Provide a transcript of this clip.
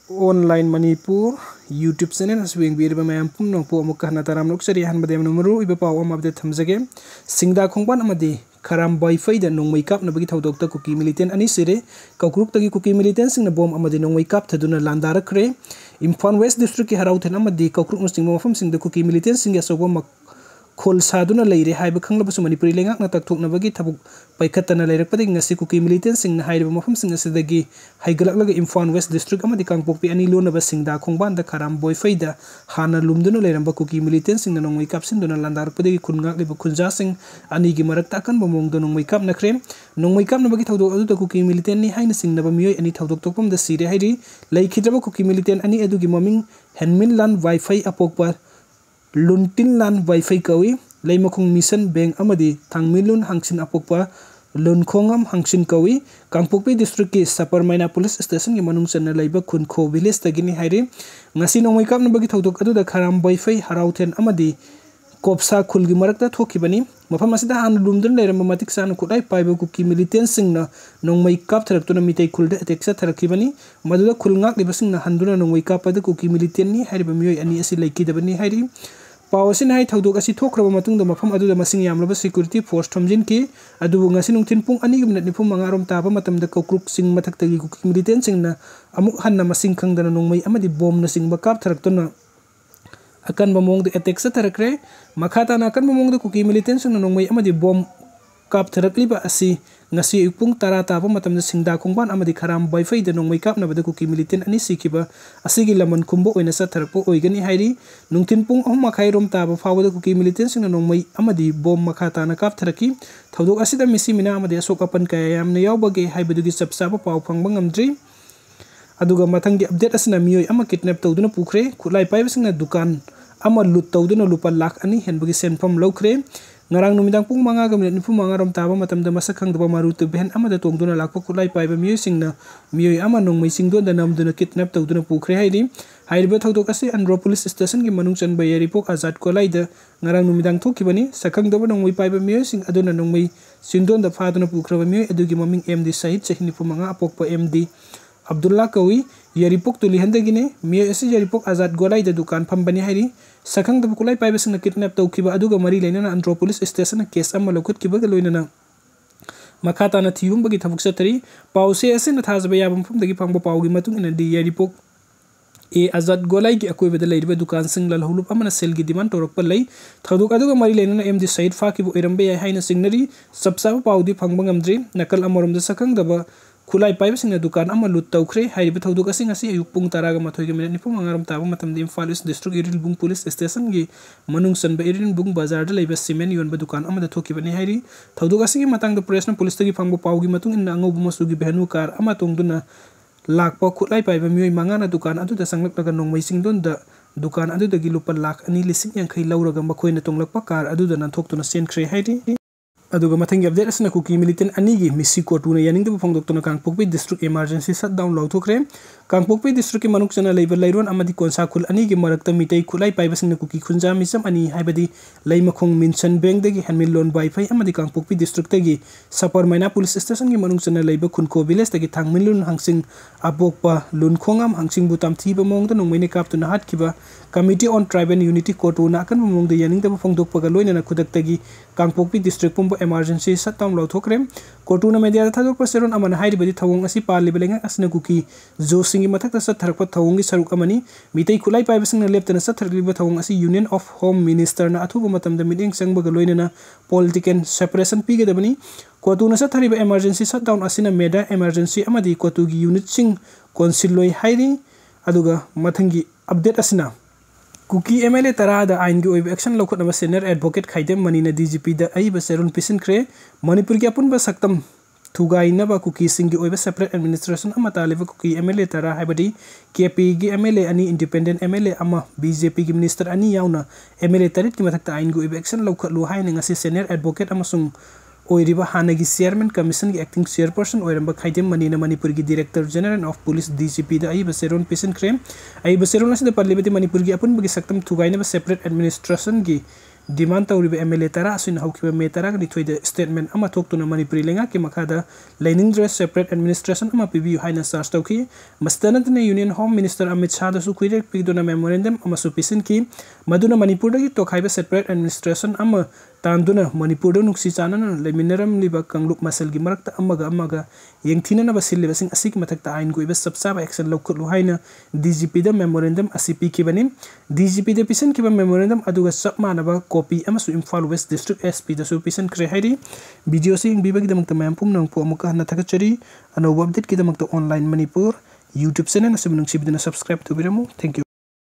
online manipur YouTube channel aswing bir ba mayam pum nong po amuk kahna taram nok sari han badem numero iba paw am update thamjage singda khongban amadi karam wifi da Nongmei Kapnabagi Thoudokta Kuki Millitant ani Sire Koukruktagi Kuki Millitantsingna Bom Amadi Nongmei Kapthaduna LANDARAKHRE Imphal West District ki harauthen amadi Koukruktagi mafam singda Kuki Millitantsingna sobo khol saduna leire haiba khanglabasu manipuri lengak na takthoknabagi thabuk paikhatana leirakpadi ngasi Kuki Millitantsingna haiba mafam singa sidagi haigalak Imphal West District amadi kangpokpi ani lonaba singda khongban da karam boyfai da hana lumduna leiramba Kuki Millitantsingna Nongmei Kapsinduna landarakpadi khungak liba khunja sing ani gi marakta kan bomong do Nongmei Kapnakhre Nongmei Kapnabagi Thoudokta Kuki Millitant ni haina singnaba miyoi ani Thoudoktom da Sire hairi leikhidaba Kuki Millitant ani adugi maming henmin lan wifi apokpa luntin lan wifi kawi leimakung mission bank amadi thangmilun hangsin apokpa lunkhongam hangsin kawi kangpokpi district ki saparmaina police station ki manung channa leiba khunko village tagini haire ngasi Nongmei Kapnabagi Thoudokta adu da kharam wifi harauthen amadi kopsa khulgi marakta thokibani mafam asida han lumdun leiramba matik san khudai paiba Kuki Millitantsingna Nongmei Kaptharaktuna mitai khulda ateksa tharakibani maduda khulngak libasingna handuna Nongmei Kappada Kuki Millitant ni hariba miyoi ani asi leikidabani hairi Pawasin hai Thoudok asi thokraba matungda mafam aduda masing yamlaba security force thomjin ki adubu ngasi nungthin pung ani gi minute nipum mangarom taba matamda Koukruk sing mathaktagi Kuki Millitantsingna amuk hanna masing khangdana Nongmei amadi bom na singba Kaptharaktuna akan bamong de attack sa tharakre makhata na akan bamong de Kuki Millitantsingna Nongmei amadi bom Kaptharakliba asi ngasi ipung tara taba matamda singda khongban amadi kharam wifi de Nongmei Kapnabada Kuki Millitant ani sikiba asigi lamon khumbo oina sa tharakpo oigani hairi nungtin pung ahum makhai rom taba fawada Kuki Millitantsingna Nongmei amadi bom makhata na Kaptharaki Thoudok asida misi mina amadi asokapan kaya yamna yawbage haibadugi sapsaba paw phangba ngamdri aduga mathangi update asina miyoi ama kidnap tawduna pukhre khulai paibasingna dukan ama lut tawduna lupa lakh ani henbagi senfam lawkhre ngarang numidang pung manga gamlet nipum manga rom taba matamda masakhang daba marutu behen amada tongduna lakpa khulai paiba miyoi singna miyoi ama Nongmei singdon da namduna kidnap tawduna pukhre hairi hairiba Thoudok asi Andhra police station gi manung chanba yaripok azad kolai da ngarang numidang thokibani sakhang daba Nongmei paiba miyoi sing aduna Nongmei singdon da phaduna pukhraba miyoi adugi maming MD Sahid chahini pum manga apokpa MD Abdullah Kawi yaripok tuli handagine miyoi asi yaripok azad golai da dukan phambani hairi sakhang da kulai paibasingna kidnap tawkiba aduga mari leinana Andhra police station case amma lokutkiba ga loinana makhata na thibum bagi thabuk satari pause asina thajba yabam phumdagi phangba pawgi matung ina di yaripok e azad golai gi akoibada leiriba dukan sing lal hulup amana sel gi demand torokpa lei Thoudok aduga mari leinana MD Said Fakibu irambe yai haina singnari sabsaba pawdi phangba ngamdri nakal amorom da sakhang daba khulai paibasingna dukan ama lut tawkhre haiba Thoudok asing asi ayuk pung taraga mathoi ga minute nipum angarom taba matamdi Imphal East District Iril Bung Police Station gi manung sanba Iril Bung Bazar da leiba cement yonba dukan ama da thokibani hairi Thoudok asing matang da press na police tagi phangba pawgi matung inna angobu masugi behanu kar ama tongduna lakpa khulai paiba miyoi mangana dukan adu da sanglaknaga Nongmei singdon da dukan adu dagi lupa lakh ani lising yankhai lauraga makhoina tonglakpa kar adu da nanthokhtuna senkhre hairi aduga mathangi update asna Kuki Millitant anigi misi kotuna yaningda phangdoktuna kangpokpi district emergency shutdown lawthokre kangpokpi district ki manuk chana leiba leiron amadi konsa khul anigi marakta mitai khulai paibasingna Kuki khunja misam ani haibadi leimakhong minsan bank dagi hanmil loan wifi amadi kangpokpi district tagi saparmaina police station ki manuk chana leiba khunko village tagi thangmilun hangsing apokpa lunkhongam hangsing butam thiba mongda Nongmei Kaptuna hatkiba committee on tribe and unity kotuna akan mongda yaningda phangdokpa ga loinana khudak tagi kangpokpi district pumbo emergency shutdown lawthokre kotuna media thadokpa seron amana hairibadi thawong asi paliba lenga asna Kuki josingi mathakta satharakpa thawongi saruk amani mitai khulai paibasingna leptana satharliba thawong asi Union of Home Minister na athuba matamda meeting sangba ga loinana political separation pigedabani kotuna sathariba emergency shutdown asina meda emergency amadi kotugi unit sing council loi hairi aduga mathangi update asina Kuki MLA tarada aingi oiba action lokotnaba senior advocate khaidem manina DGP da aiba seron pisinkhre Manipur ki apunba saktam thugainaba Kuki singi oiba separate administration ama taliba Kuki MLA tara haibadi KP gi MLA ani independent MLA ama BJP gi minister ani yauna MLA tarit ki mathakta aingi oiba action lokotlu haina ngasi senior advocate amasung oiriba hanagi chairman commission gi acting chairperson oiramba khaidem manina Manipur gi director general of police DGP da aiba seron pisinkhre aiba seron asida parlibati Manipur gi apun bagi saktam thugainaba separate administration gi demand तौरीब MLA तरा असिन हौखिबा मे तरा निथोइद statement अमा थोक्तुना मणिपुरी लेंगा के मखादा लेनिंग्रे separate administration अमा पिबियु हाइना charge तौखि मस्तनतने union home minister Amit Shah दसु कुइरे पिदुना मेमोरेंडम अमा सुपिसिन की मदुना मणिपुर दगी तोखाइबा सेपरेट एडमिनिस्ट्रेशन अमा तांदुना मणिपुर नुक्सी चानना लेमिनरम लिबा कंगलुक मसल की मरक्ता अमगा यंगथिना बसिलिबसिंग असिक मथक्ता आइन को इबा सबसाब एक्शन लौखलु हाइना DGP द मेमोरेंडम असिपी किबनि DGP द पिसन किबा मेमोरेंडम अदुगा सब मानबा कॉपी अमसु इम्फाल वेस्ट डिस्ट्रिक्ट SP दसु पिसन क्रे हाइरि वीडियो से बिबगी दमक्ता मैमपुम नंगपो अमुका हना थगचरी अनोब अपडेट की दमक्ता ऑनलाइन मणिपुर YouTube चैनल असम नंगसिबिदना सब्सक्राइब तुबिरमु थैंक यू।